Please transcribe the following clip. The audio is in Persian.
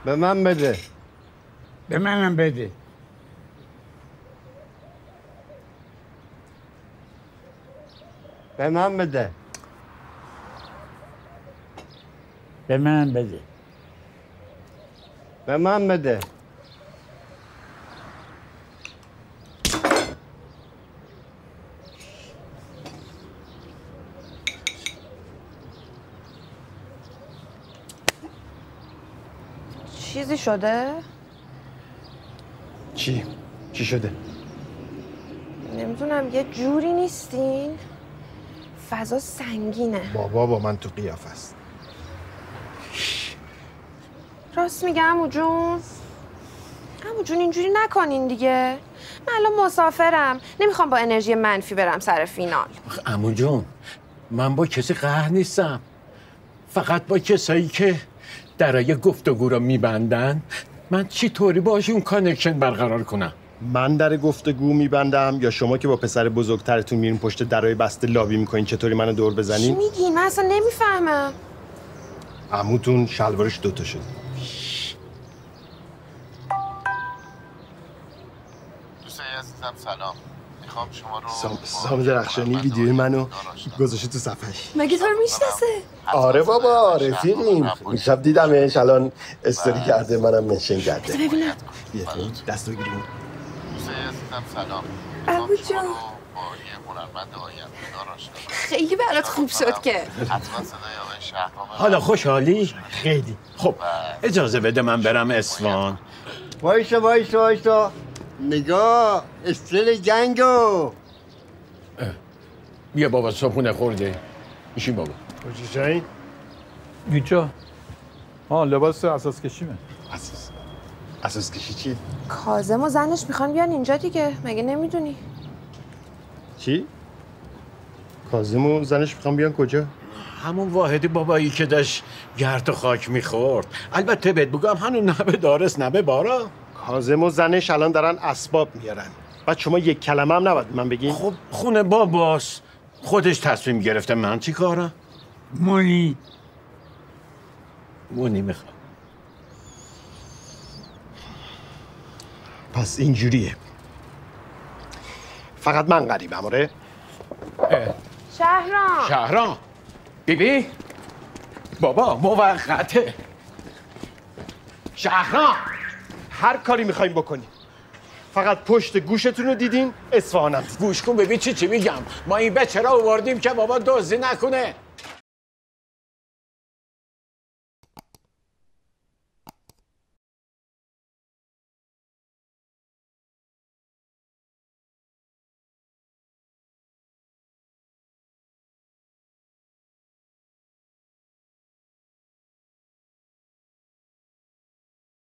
به من بده. به منم بده. به من بده. به من بده. به من بده. چیزی شده؟ چی شده؟ نمیدونم، یه جوری نیستین؟ فضا سنگینه. بابا با من تو قیافه است. راست میگه عمو جون؟ عمو جون اینجوری نکنین دیگه. من الان مسافرم، نمیخوام با انرژی منفی برم سر فینال. عمو جون، من با کسی قهر نیستم، فقط با کسایی که درای گفتگو رو میبندن من چی طوری باشون کانکشن برقرار کنم؟ من در گفتگو میبندم یا شما که با پسر بزرگترتون میرین پشت درای بسته لابی میکنین چطوری منو دور بزنین؟ چی میگین؟ من اصلا نمیفهمم. عموتون شلوارش دوتا شده. دوستای عزیزم سلام. میخوام شما رو سام درخشانی ویدیوی منو گذاشته تو صفحش. مگه تو رو میشناسه؟ آره بابا رفیقیم. میشب دیدمش، الان استوری کرده، منم منشن کرده. ببینم. دستو بگیریم. دوستای عزیزم سلام. عمو جون. با یه هنرمند آینده‌دار آشنا شدم. خیلی برات خوب شد که. حتما صدای آقای شهرام. حالا خوشحالی؟ خیلی. خب اجازه بده من برم اصفهان. وایسا نگاه استیل گنگو. بیا بابا صبحونه خورده. میشین بابا. کجا اینجا. لباس اساس کشیمه. اساس کشی چی؟ کاظم و زنش میخوان بیان اینجا دیگه، مگه نمیدونی؟ چی؟ کاظم و زنش میخوان بیان کجا؟ همون واحدی بابایی که داشت گرد و خاک میخورد. البته بهت بگم هنوز نه به دارس نه به بارا. کاظم و زنش الان دارن اسباب میارن. بعد شما یک کلمه هم نباید من بگین؟ خب خونه باباست، خودش تصمیم گرفته، من چی کارم؟ مونی میخوام. پس اینجوریه. فقط من غریبم. آره؟ شهرام بیبی بابا موقته. شهرام هر کاری میخوایم بکنیم، فقط پشت گوشتون رو دیدین اصفهانم. گوش کن ببین چی میگم. ما این بچه را آوردیم که بابا دزدی نکنه.